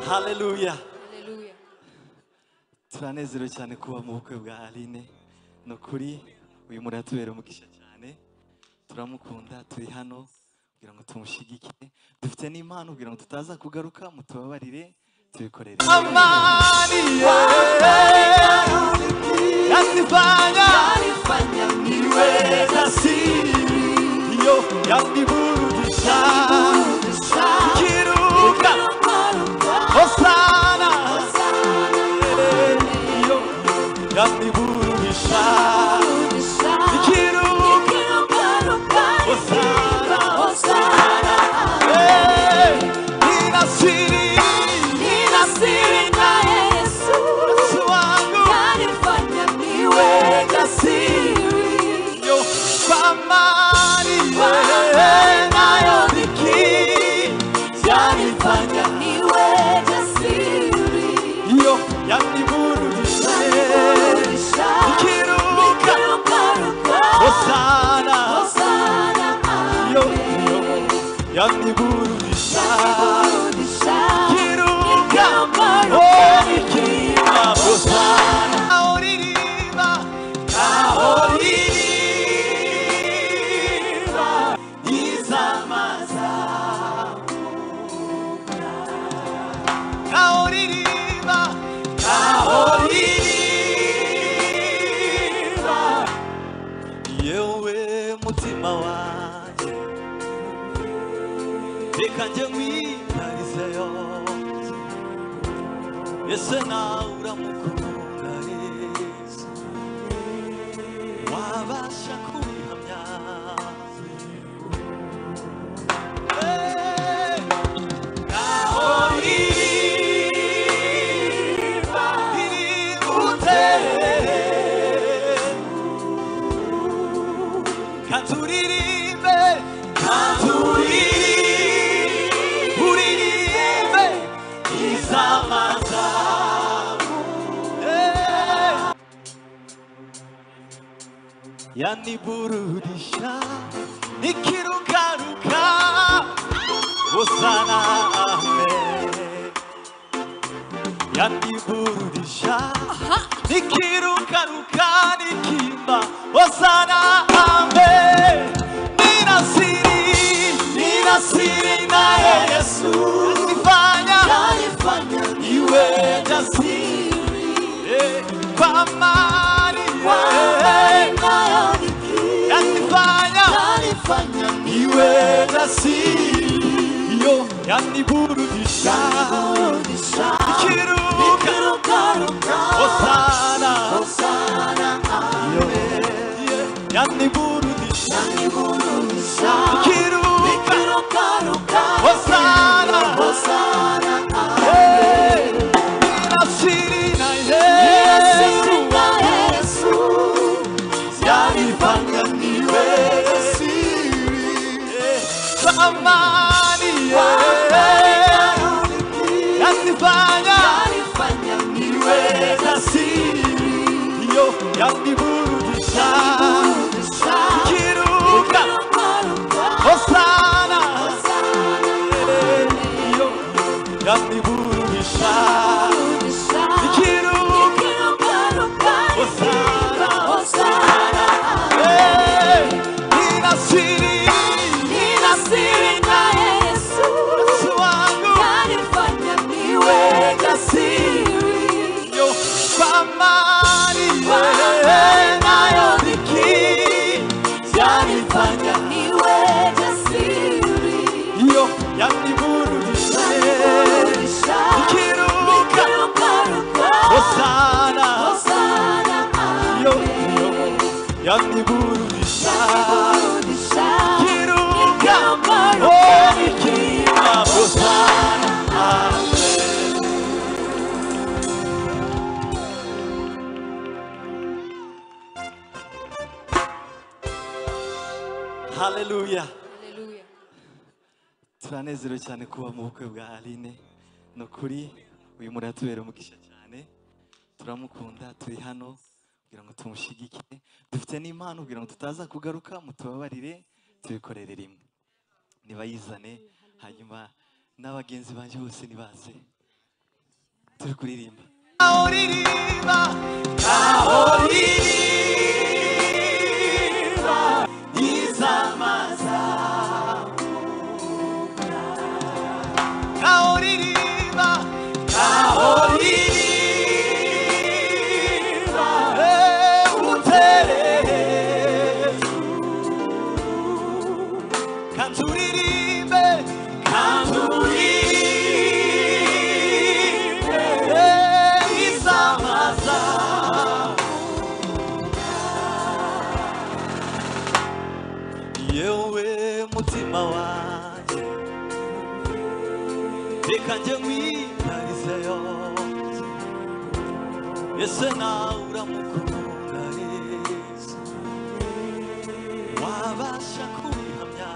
Hallelujah. Turanezerewe cyane kuba mu bukwe bwa Aline. No kuri uyu muratubera umugisha cyane. Turamukunda, turi hano kugira ngo tumushigikire. Dufite n'impano kugira ngo tutaza kugaruka, mutubabarire tubikorere. Amani yanifanya niwe jasiri, yo yaniburudisha kiruka Hosana, yo yaniburudisha kiruka Hosana, Hosana, ninasiri na Yesu wangu yanifanya niwe jasiri, yo famani nayo dhiki yanifanya niwe jasiri, yo yaniburudisha nikiruka Hosana, yo yaniburudisha kiruka nikima Hosana. Kahoririmba izamaza, kahoririmba yewe mutima wanjye, reka njye nkwitarizeyo, ese nawe uramukunda Yesu, wabasha kubihamya? Kahoririmba iributere, katuririmbe uririmbe izamaza. Yaniburudisha nikirukaruka Hosana, amen. Yaniburudisha nikirukaruka nikimba Hosana, amen. Ninasiri na Yesu yanifanya niwe jasiri, kwa amani yanifanya niwe jasiri, yo yaniburudisha nikiruka Hosana, yo yaniburudisha nikiruka Hosana, ninasiri na Yesu yanifanya niwe jasiri, amani yanifanya niwe jasiri, yo yaniburudisha kiruka Hosana, yo yaniburudisha kiruka Hosana, ninasiri na Yesu wangu yanifanya niwe jasiri, yo famani nayo dhiki yanifanya niwe jasiri, yo yaniburudisha nikiruka Hosana, yo yaniburudisha kiruka nikima Hosana, amen. Hallelujah. Turanezerewe cyane kuba mu bukwe bwa Aline. No kuri uyu muratubera umugisha cyane. Turamukunda, turi hano kugira ngo tumushigikire. Dufite n'impano kugira ngo tutaza kugaruka, mutubabarire tubikorere rimwe. Nibayizane hanyuma n'abagenzi banje bose nibaze. turi kuririmba yewe mutima wanjye reka njye nkwitarizeyo ese nawe uramukunda Yesu wabasha kubihamya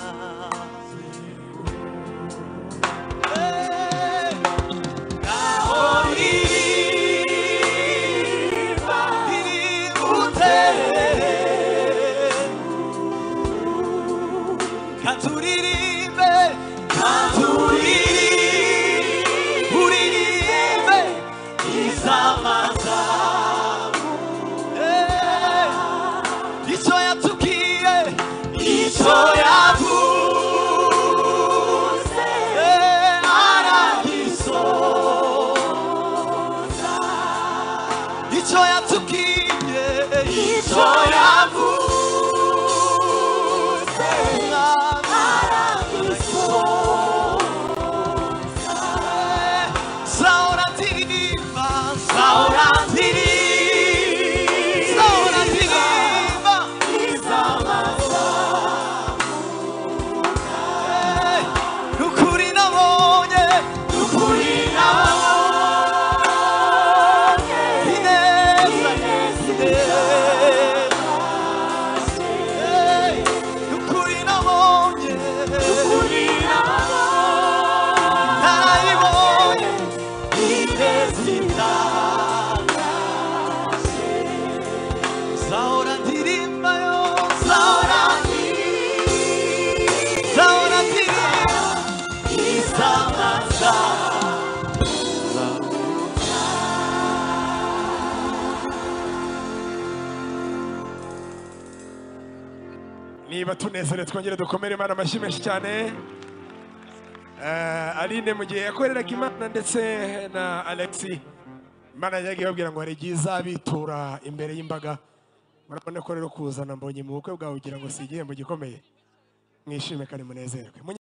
niba tunezerewe twongere dukomere Imana amashyi menshi cyane. Aline mu gihe yakoreraga Imana ndetse na Alexi, Imana yagiye babwira ngo hari igihe izabitura imbere y'imbaga. Murabona ko rero kuzana Mbonyi mu bukwe bwawe ugira ngo si igihembo gikomeye. Mwishime kandi munezerwe.